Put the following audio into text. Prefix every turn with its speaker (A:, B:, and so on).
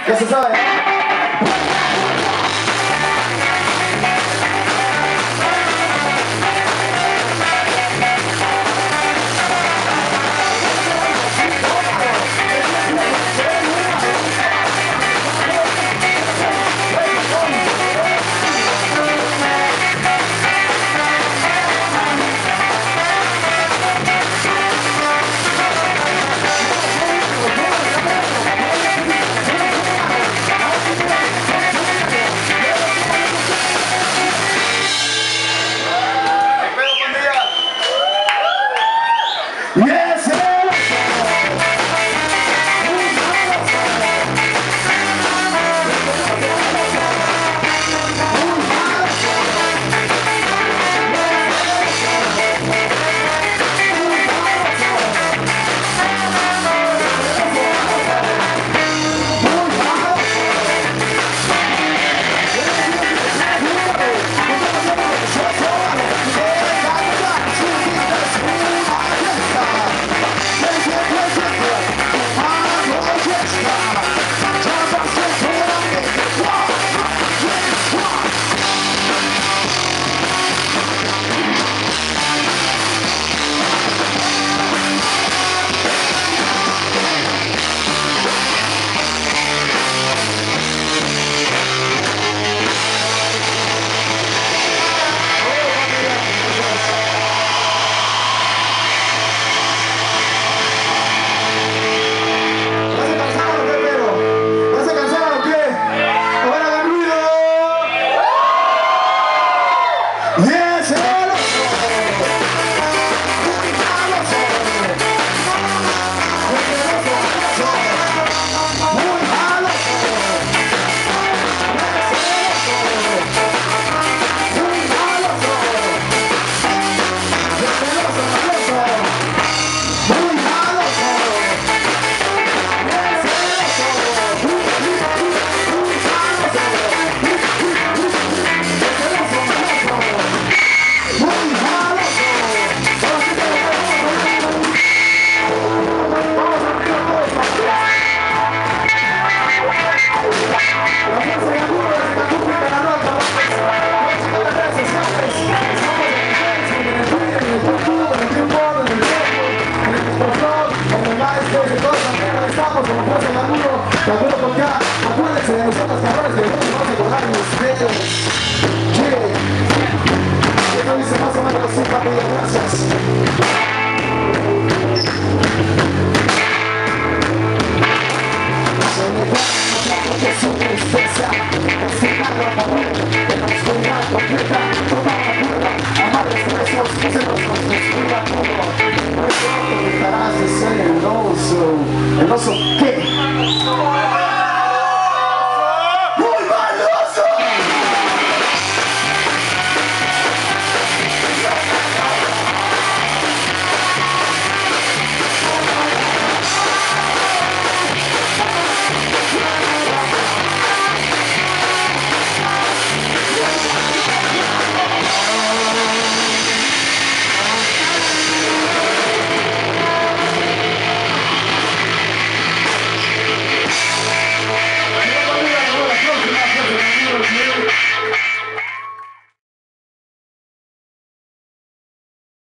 A: Ya se sabe. Seguro por acá, acuérdense de nosotros, cabrones, que nosotros vamos a cobrar ustedes. Esto dice más o menos así, papi, gracias. Se me da porque su tristeza, castigando a favor de la oscuridad completa, toda la burla, amables presos, se nos descubra todo. No es cierto, dejarás de ser el oso